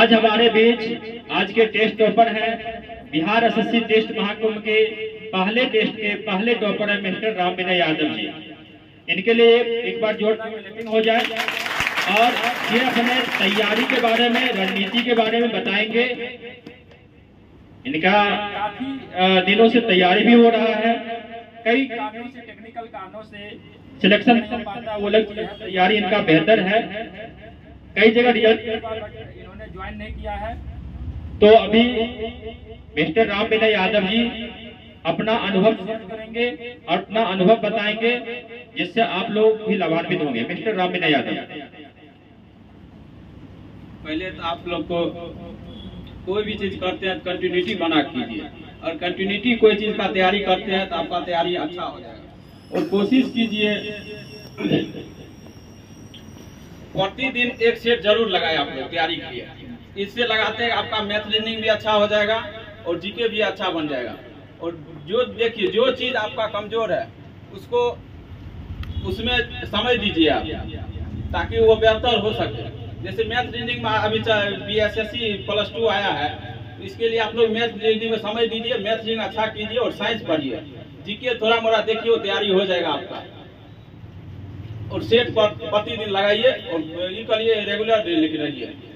आज हमारे बीच आज के टेस्ट टॉपर हैं बिहार एसएससी टेस्ट महाकुंभ के पहले टेस्ट के पहले टॉपर है मिस्टर राम विनय यादव जी। इनके लिए एक बार जोर हो जाए और ये अपने तैयारी के बारे में, रणनीति के बारे में बताएंगे। इनका काफी दिनों से तैयारी भी हो रहा है, कई कारणों से, टेक्निकल कारणों से सिलेक्शन नहीं पाता, वो लोग तैयारी इनका बेहतर है, कई जगह रिजल्ट इन्होंने ज्वाइन नहीं किया है। तो अभी मिस्टर राम विनय यादव जी अपना अनुभव शेयर करेंगे और अपना अनुभव बताएंगे, जिससे आप लोग भी लाभान्वित होंगे। मिस्टर राम विनय यादव। पहले तो आप लोग को कोई भी चीज करते हैं कंटिन्यूटी बना कीजिए, और कंटिन्यूटी कोई चीज का तैयारी करते हैं तो आपका तैयारी अच्छा हो जाएगा। और कोशिश कीजिए प्रतिदिन एक सेट जरूर लगाए आप लोग तैयारी के लिए। इससे लगाते हैं आपका मैथ रीजनिंग भी अच्छा हो जाएगा और जीके भी अच्छा बन जाएगा। और जो देखिए जो चीज आपका कमजोर है उसको उसमें समझ दीजिए आप, ताकि वो बेहतर हो सके। जैसे मैथ रीजनिंग में अभी BSSC +2 आया है, इसके लिए आप लोग मैथ रीजनिंग में समझ दीजिए, मैथ रीजनिंग अच्छा कीजिए और साइंस पढ़िए। जीके थोड़ा मोड़ा देखिए, वो तैयारी हो जाएगा आपका। और सेट पर प्रतिदिन लगाइए और ये करिए, रेगुलर लेके रहिए।